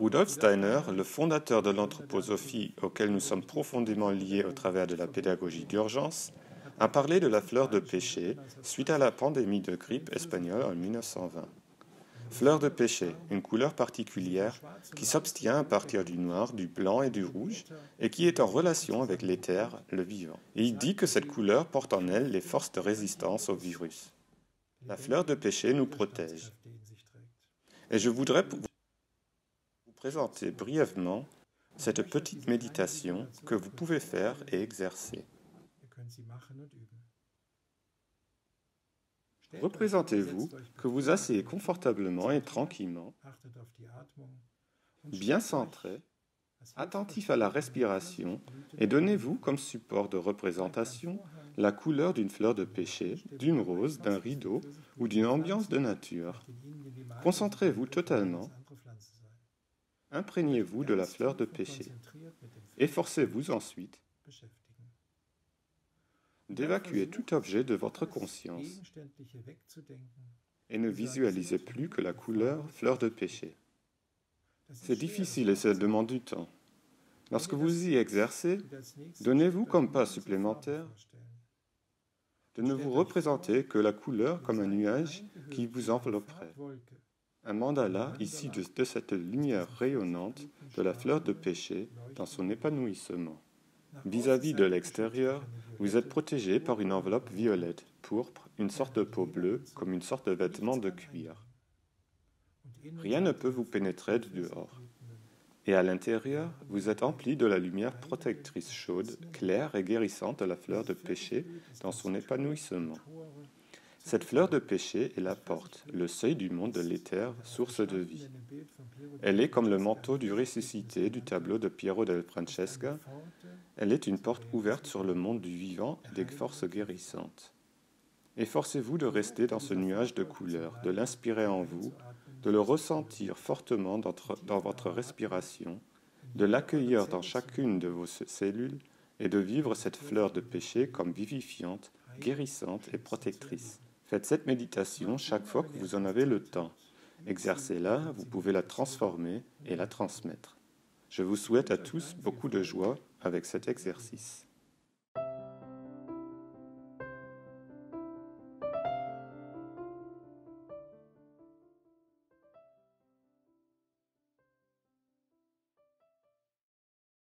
Rudolf Steiner, le fondateur de l'anthroposophie auquel nous sommes profondément liés au travers de la pédagogie d'urgence, a parlé de la fleur de pêcher suite à la pandémie de grippe espagnole en 1920. Fleur de pêcher, une couleur particulière qui s'obtient à partir du noir, du blanc et du rouge et qui est en relation avec l'éther, le vivant. Et il dit que cette couleur porte en elle les forces de résistance au virus. La fleur de pêcher nous protège. Et je voudrais vous présenter brièvement cette petite méditation que vous pouvez faire et exercer. Représentez-vous que vous asseyez confortablement et tranquillement, bien centré, attentif à la respiration et donnez-vous comme support de représentation la couleur d'une fleur de pêcher, d'une rose, d'un rideau ou d'une ambiance de nature. Concentrez-vous totalement, imprégnez-vous de la fleur de pêcher. Efforcez-vous ensuite d'évacuer tout objet de votre conscience et ne visualisez plus que la couleur fleur de pêcher. C'est difficile et ça demande du temps. Lorsque vous y exercez, donnez-vous comme pas supplémentaire de ne vous représenter que la couleur comme un nuage qui vous envelopperait. Un mandala ici de cette lumière rayonnante de la fleur de pêcher dans son épanouissement. Vis-à-vis de l'extérieur, vous êtes protégé par une enveloppe violette, pourpre, une sorte de peau bleue, comme une sorte de vêtement de cuir. Rien ne peut vous pénétrer de dehors. Et à l'intérieur, vous êtes empli de la lumière protectrice chaude, claire et guérissante de la fleur de pêcher dans son épanouissement. Cette fleur de pêcher est la porte, le seuil du monde de l'éther, source de vie. Elle est comme le manteau du ressuscité du tableau de Piero del Francesca. Elle est une porte ouverte sur le monde du vivant et des forces guérissantes. Efforcez-vous de rester dans ce nuage de couleurs, de l'inspirer en vous, de le ressentir fortement dans votre respiration, de l'accueillir dans chacune de vos cellules et de vivre cette fleur de pêcher comme vivifiante, guérissante et protectrice. Faites cette méditation chaque fois que vous en avez le temps. Exercez-la, vous pouvez la transformer et la transmettre. Je vous souhaite à tous beaucoup de joie avec cet exercice.